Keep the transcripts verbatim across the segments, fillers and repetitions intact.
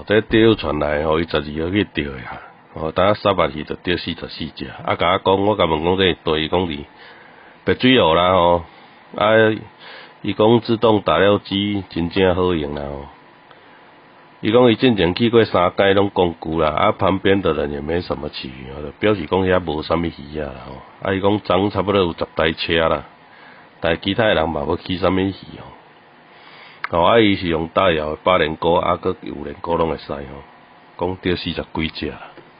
哦，这钓传来吼，伊十二号去钓的啊，哦，当下三百鱼就钓四十四只，啊，甲我讲，我甲问讲这对，伊讲哩白水湖啦吼，啊，伊讲自动打料机真正好用啦吼，伊讲伊之前去过三间拢讲久啦，啊，旁边的人也没什么起鱼，就表示讲遐无啥物鱼啊吼，啊，伊讲涨差不多有十台车啦，但其他人嘛无起啥物鱼吼。哦，啊，伊是用大窑的八连锅，啊，佮有连锅拢会使吼，讲钓四十几只。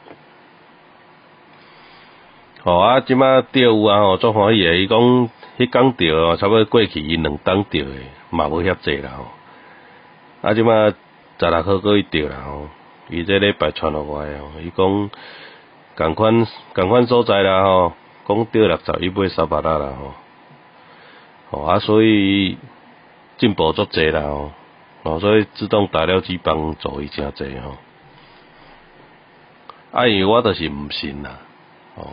吼、哦、啊，即马钓有啊吼，足欢喜的。伊讲迄工钓哦，差不多过去伊两档钓的，嘛无遐济啦吼。啊，即马十六号过去钓啦吼，伊这礼拜传落来哦，伊讲共款共款所在啦吼，讲钓六十，伊买三百啦啦吼。吼、哦、啊，所以。进步足济啦吼，哦，所以自动打料机帮助伊诚济吼。啊，因为我就是毋信啦，哦，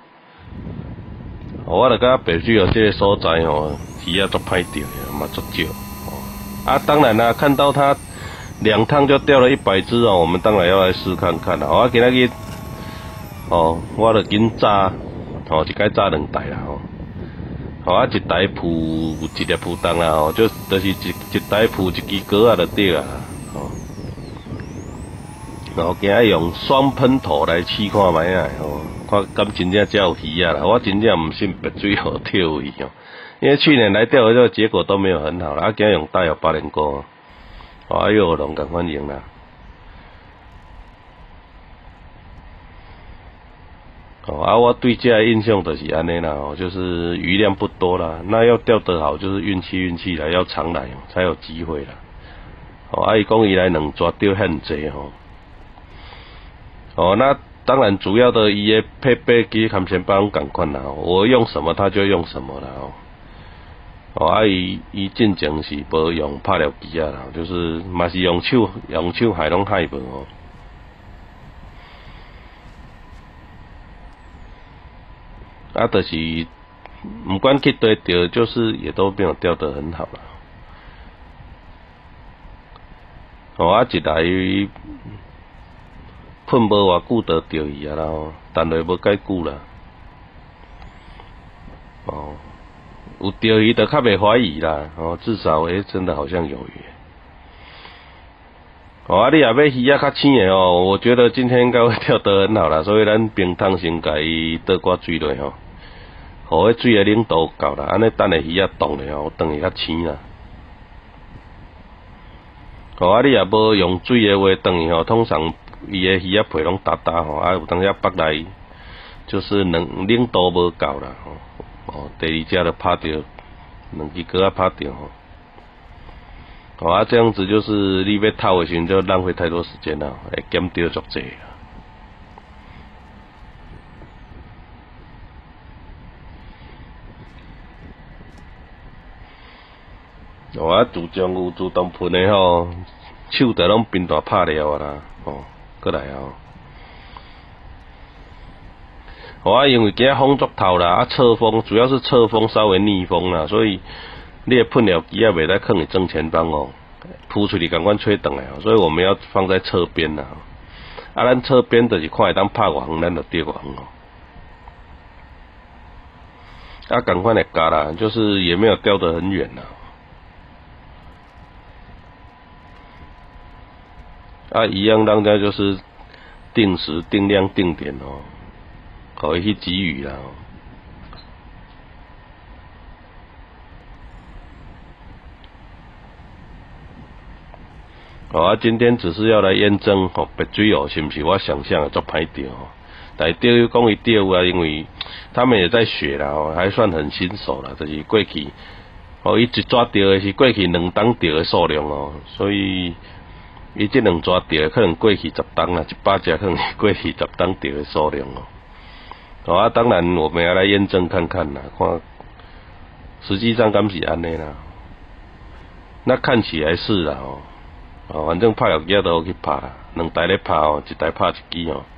我著感觉白水湖这个所在吼，鱼仔足歹钓的，嘛足少。哦，啊，当然啦，看到他两趟就钓了一百只哦，我们当然要来试看看啦。我今仔日，哦，我著紧炸，哦，一摆炸两台啦吼。吼啊，一台铺一粒浮动啦吼，就就是一一台铺一支钩啊，就对啦吼。然后今仔用双喷头来试看卖啊吼，看敢真正才有鱼啊啦。我真正毋信白水湖钓鱼吼，因为去年来钓的这个结果都没有很好啦。啊，今仔用大有八连锅，哦，啊又有龙共款用啦。哦啊，我对这印象就是安尼啦，哦，就是鱼量不多啦，那要钓得好就是运气运气啦，要常来才有机会啦。哦，啊，伊讲伊来两抓钓很济吼。哦，那当然主要的伊的配备其实含钱包共款啦，我用什么他就用什么啦哦。哦，啊，伊伊进前是无用拍料机啊啦，就是嘛是用手用手海拢海无哦。啊，就是不管去对钓，就是也都没有钓得很好啦。哦，啊，一来困无偌久就钓伊啊啦，等落无介久啦。哦，有钓鱼就较袂怀疑啦。哦，至少诶、欸，真的好像有鱼。哦，啊，你也要鱼仔较青的哦，我觉得今天应该会钓得很好啦，所以咱平汤先甲伊倒挂水落吼。互迄水的冷度够啦，安尼等下鱼仔冻咧吼，冻会较青啦。哦，啊，你也无用水的话冻伊吼，通常伊的鱼仔皮拢焦焦吼，啊有当时北来就是冷冷度无够啦吼。哦，第二只就拍着两支钩仔拍着吼。哦啊，这样子就是你要套的时阵就浪费太多时间啦，会减钓足济啦。哦啊，自从有自动喷的吼，手就拢变大拍了啊啦，哦，过来啊。哦啊，因为今仔风足透啦，啊侧风主要是侧风稍微逆风啦，所以你的喷料机啊袂使放伫正前方哦，扑出去赶快吹转来哦，所以我们要放在侧边啦。啊，咱侧边就是看会当拍偌远，咱就钓偌远哦。啊，赶快来加啦，就是也没有钓得很远啦。啊，一样，当家就是定时、定量、定点哦，可以去给予啦。哦，啊，今天只是要来验证哦，白水湖是不是我想象的足歹钓哦？但钓又讲伊钓啊，因为他们也在学啦，哦，还算很新手啦，就是过去哦，伊一抓钓的是过去两档钓的数量哦，所以。伊这两抓钓可能过去十档啦，一百只可能过去十档钓的数量哦。好啊，当然我们要来验证看看啦，看实际上敢是安尼啦。那看起来是啦哦，哦，反正拍料机都有去拍啦，两台咧拍哦，一台拍一支哦。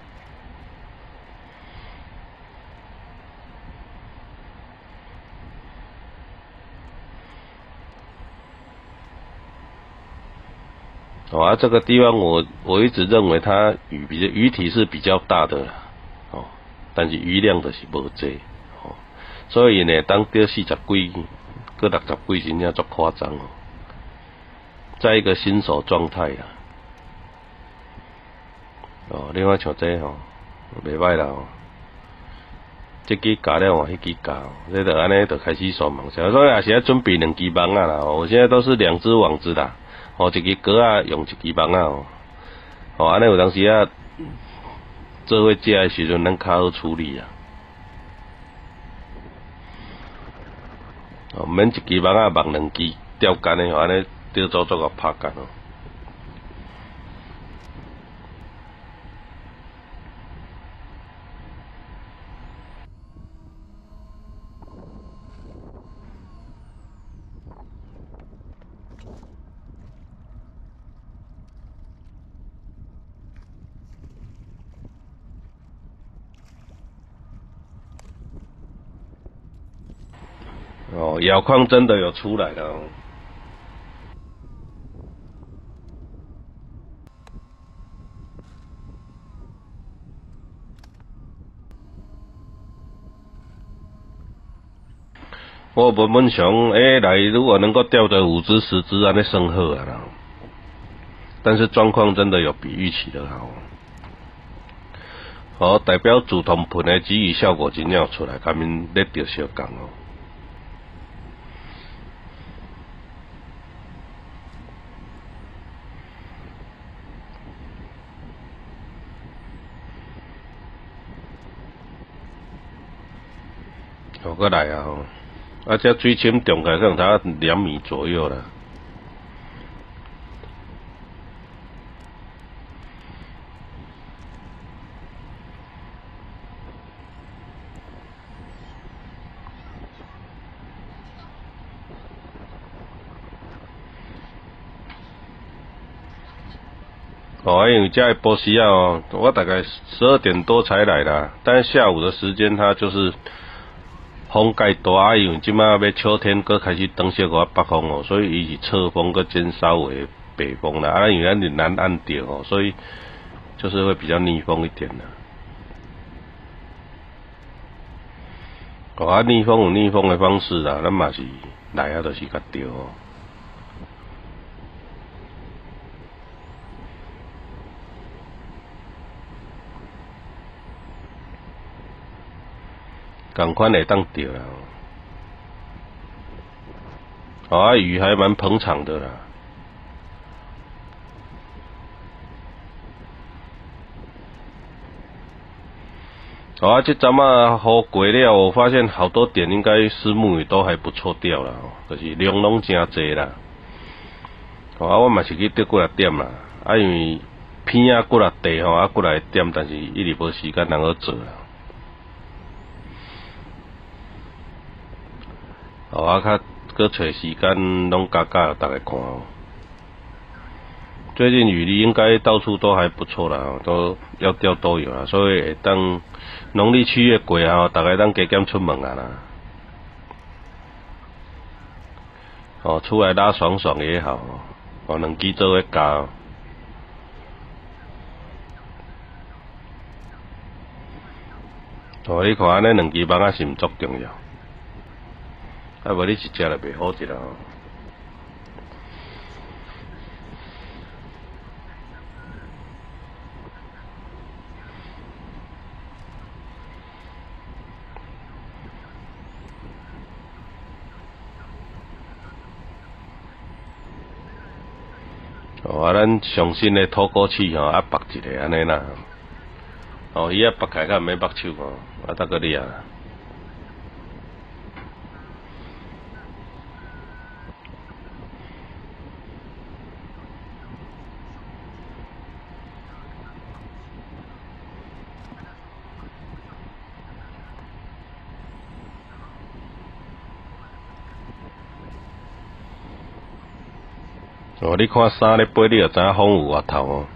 哦啊，这个地方我我一直认为它鱼比较鱼体是比较大的啦，哦，但是鱼量就是无济，哦，所以呢，当钓四十几、个六十几真正足夸张哦，在一个新手状态啊，哦，另外像这吼，袂歹啦哦。这支加了哦，迄支加哦，这就安尼就开始算网线，所以也是要准备两支网啊啦。我现在都是两只网子啦，哦，一支钩啊用一支网啊哦，哦，安尼有当时啊，做伙食的时阵咱较好处理啊。哦，免一支网啊网两支钓竿的，安尼钓做做个拍竿哦。哦，咬框真的有出来了哦。我原本想，诶、欸，来如果能够钓得五只、十只，安尼算好啊啦。但是状况真的有比预期的好。哦，代表主动喷的给予效果真正有出来，甲面咧钓相共哦。好过来啊！啊，这水深重开可能才两米左右啦。哦，因为这个波西亚哦，我大概十二点多才来啦，但是下午的时间它就是风介大，因为即马要秋天，搁开始转小个北风哦，所以伊是侧风搁兼稍微北风啦。啊，因为咱是南岸钓哦，所以就是会比较逆风一点的。哦，啊，逆风有逆风的方式啦，咱嘛是来啊，就是甲钓哦。赶快会当钓啦！哦，啊，鱼还蛮捧场的啦。哦，啊，这阵啊雨过了，我发现好多点应该虱目鱼都还不错钓啦，就是量拢真济啦。哦，啊，我嘛是去钓过来点啦，啊，因为偏啊过来地吼，啊过来点，但是一直无时间通好做啦。哦，啊，较搁找时间拢加加大家看哦。最近雨力应该到处都还不错啦，都要钓都有啦，所以当农历七月过啊，大家当加减出门啊啦。哦，出来拉爽爽也好，哦，两支做伙加。哦，你看安尼两支网仔是毋足重要，啊无你一只就袂好一啦。哦，啊，咱上新的土果器吼，啊，拔一个安尼啦。哦，伊啊拔开较毋免拔手哦，啊，得个你啊。哦，你看衫咧飞，你就知影风有外头哦。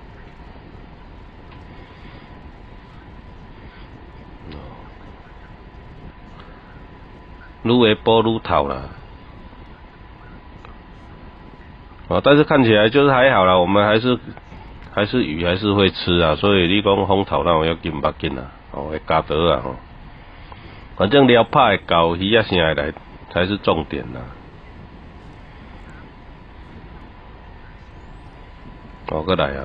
愈会补愈透啦。 哦，但是看起来就是还好啦，我们还是还是鱼还是会吃啊，所以你讲风头那我要紧不紧啊，哦，会加得啊吼，反正撩拍的高，鱼啊生下来才是重点啦。哦，过来啊！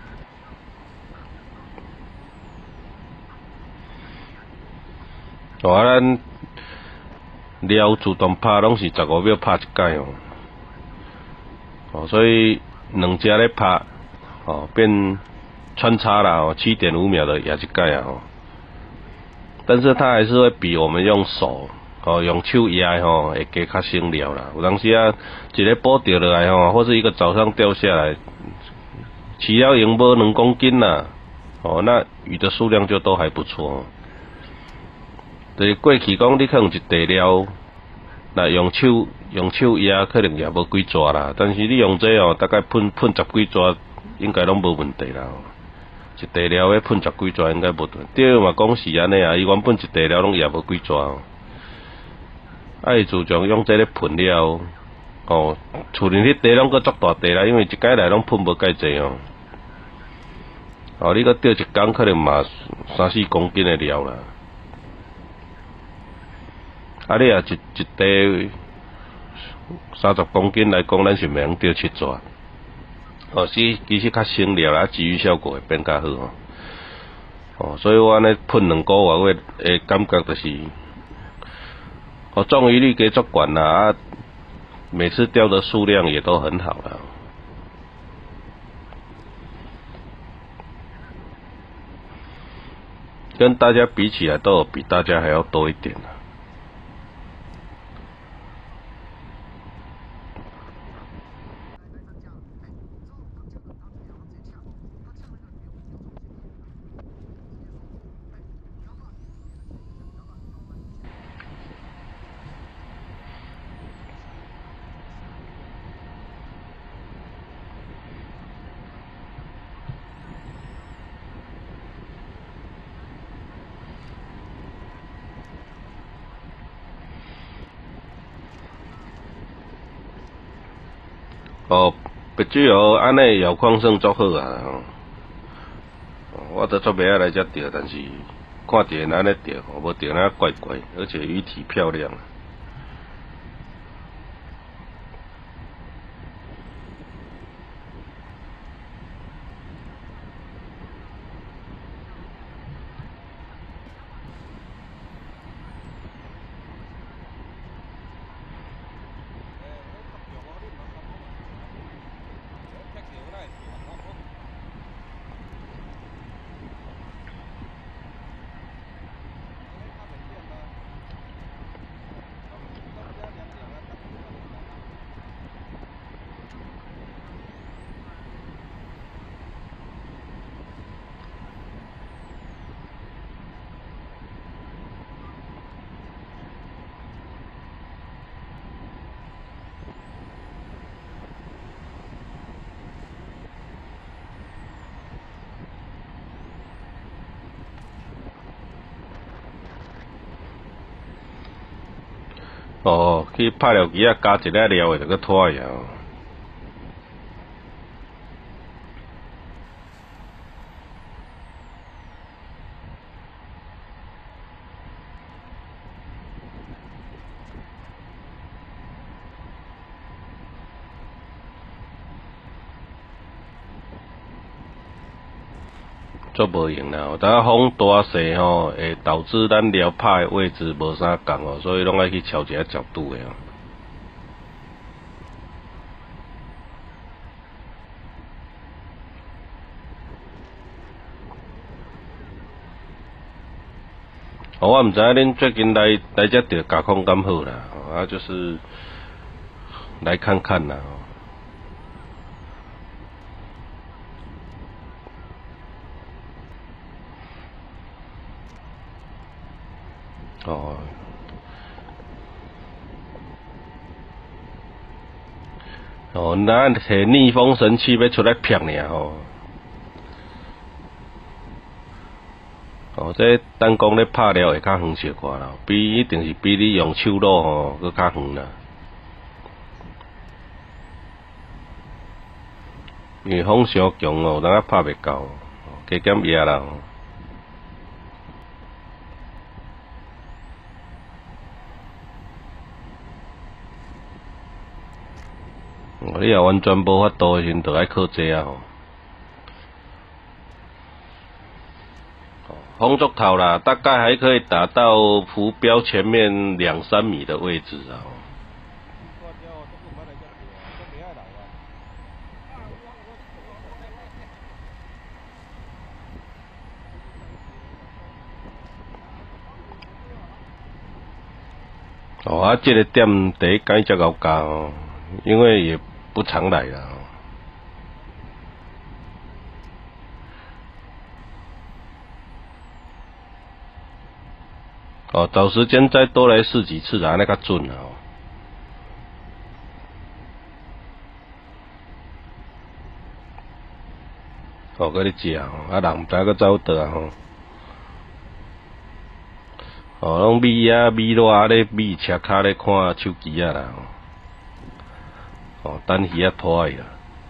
哦，啊，咱撩自动拍拢是十五秒拍一届哦。哦，所以两只咧拍，哦，变穿插啦，哦，七点五秒的也一届啊，哦。但是它还是会比我们用手，哦，用手压吼，会加较省料啦。有当时啊，一个捕钓落来吼，或是一个早上钓下来。起了赢无两公斤啦，哦，那鱼的数量就都还不错。就是过去讲你可能一地了，那用手用手压可能也无几抓啦，但是你用这哦，大概喷喷十几抓，应该拢无问题啦。一地了要喷十几抓应该无问题。钓嘛讲是安尼啊，伊原本一地了拢也无几抓，啊伊自从用这个喷了，哦，厝里迄地拢个足大地啦，因为一届来拢喷无介济哦。哦，你搁钓一缸可能嘛三四公斤的料啦，啊你啊一一地三十公斤来讲，咱是袂用钓七抓，哦是其实较省料啦，鲫鱼效果会变较好哦。哦，所以我安尼喷两个月，我诶感觉就是，哦中鱼率加足悬啦，啊每次钓的数量也都很好啦。跟大家比起来，都有比大家还要多一点啊。哦，白水湖安尼遥况算足好啊！哦，我都做袂晓来遮钓，但是看电安尼钓，无钓那怪怪，而且鱼体漂亮。哦，去拍了鱼啊，加一个料的就搁拖去啊。做无用啦，有当风大势吼，会导致咱撩拍的位置无啥共哦，所以拢爱去调一下角度的哦。哦，我毋知影恁最近来来遮钓加空敢好啦，啊就是来看看啦。哦，哦，咱摕逆风神器要出来骗你啊吼！哦，这单讲咧拍了会较远小可啦，比一定是比你用手路吼搁较远啦。 因为风伤强哦，有当啊拍袂到，加减压啦。哦，你若完全无法度的时阵，就爱靠这啊吼。风足头啦，大概还可以打到浮标前面两三米的位置啊。哦，啊，这个点第一间才搞加哦，因为也不常来啦。哦，找时间再多来试几次啊，那个准啊。哦，搁咧食哦，啊人毋知搁走倒啊吼。哦，拢米啊米热咧米车骹咧看手机啊啦。哦，等鱼啊拖去啦。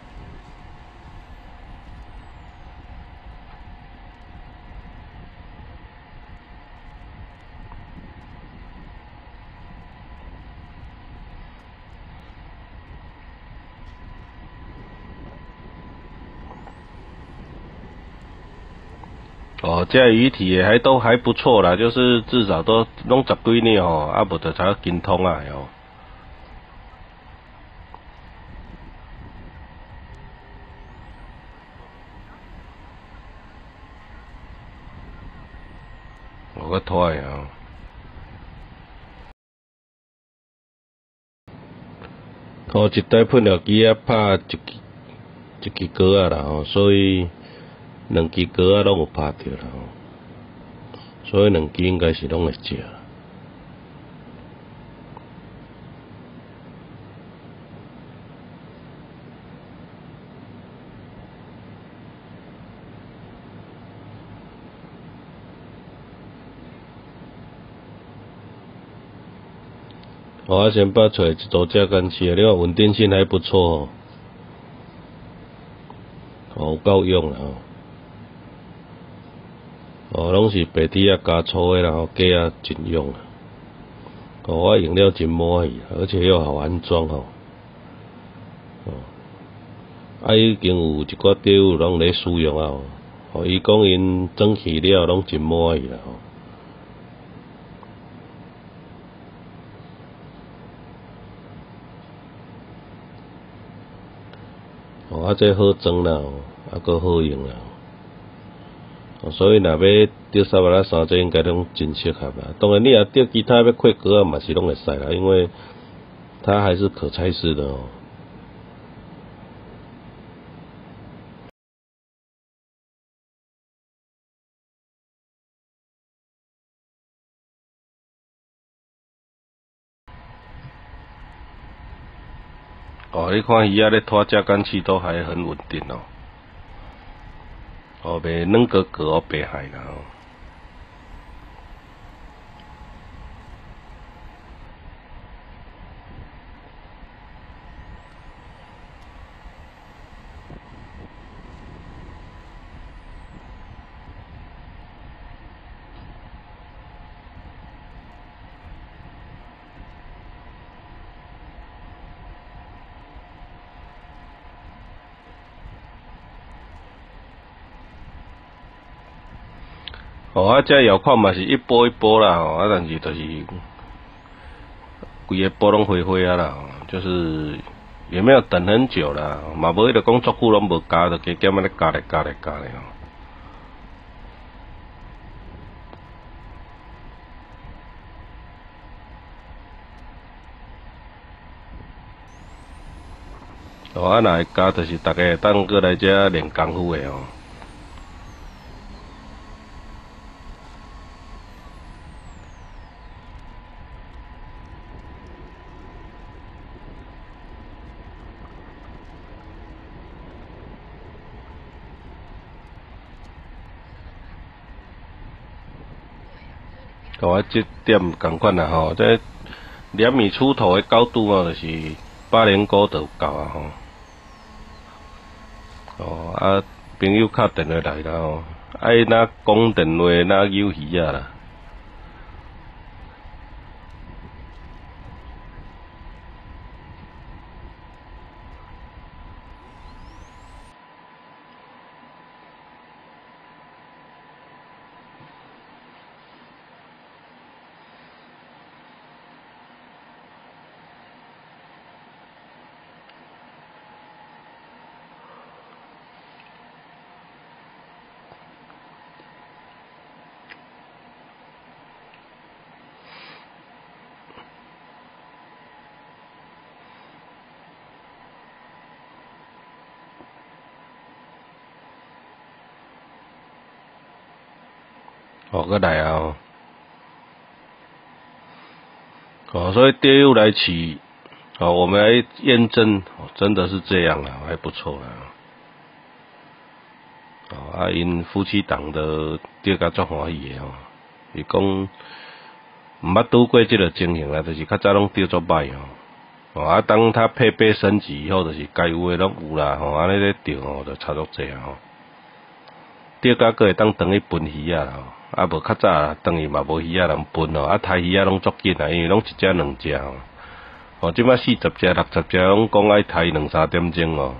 哦，这鱼体也还都还不错啦，就是至少都拢十几年吼，啊无就才精通啊哟。我个拖的啊。哦，一台喷料机啊拍一支一支膏啊啦吼，所以两支膏啊拢有拍着啦吼，所以两支应该是拢会食。我先把出来一组架干起来，你看稳定性还不错哦，哦够用啦吼，哦拢是白底啊加粗的啦吼，价啊真用啊，哦我用了真满意，而且又好安装吼，哦，啊已经有一寡队伍拢咧使用啊，哦伊讲因装起了拢真满意啦吼。哦，啊，这好装啦，啊，搁好用啦，哦，所以若要钓沙巴拉三这应该拢真适合啦。当然，你若钓其他要快格啊，嘛是拢会使啦，因为它还是可拆式的哦。哦，你看鱼仔咧拖架竿器都还很稳定哦，哦，袂软格格哦，白海啦哦。哦，啊，这遥控嘛是一波一波啦，哦，啊，但是就是规个波拢灰灰啊啦，就是也没有等很久啦，嘛无迄个讲足久拢无加，就加减啊咧加咧加咧加咧哦。哦，啊，若会加，就是大家当过来遮练功夫的哦。哦，啊，这点共款啦吼，这两米出头的高度哦，就是百年锅就有够啊吼。 哦啊，朋友敲电话来啦哦，爱哪讲电话哪有鱼啊啦。哦，过来啊！哦，哦，所以钓友来取，哦，我们来验证，哦，真的是这样啊，还不错啊。哦，啊，因夫妻档的钓甲足欢喜的哦，伊讲毋捌拄过即个情形啦，就是较早拢钓足歹哦。哦，啊，当他配备升级以后，就是该有诶拢有啦，吼，安尼咧钓吼，就差足济啊吼。钓甲个会当当去分鱼啊，吼。啊，无较早当伊嘛无鱼仔人分哦，啊，抬鱼仔拢足紧啊，因为拢一只两只哦。哦，即摆四十只、六十只，拢讲爱抬两三点钟哦。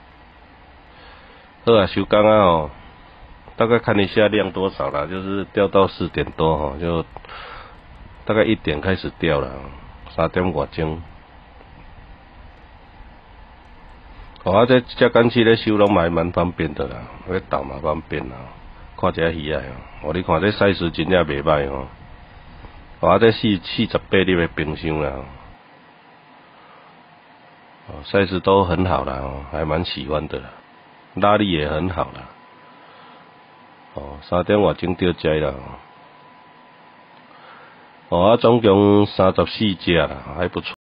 好啊，收工啊哦，大概看一下量多少啦，就是钓到四点多吼，就大概一点开始钓了，三点外钟。哦，啊，这这干器咧收拢嘛蛮方便的啦，咧倒嘛方便啦。看这鱼啊，哦，你看这 size 真正袂歹哦。哦，啊，这四四十八粒的冰箱啦，哦 ，size 都很好啦，哦，还蛮喜欢的啦，拉力也很好啦。哦，三点外钟钓只啦。哦，啊，总共三十四只啦，还不错。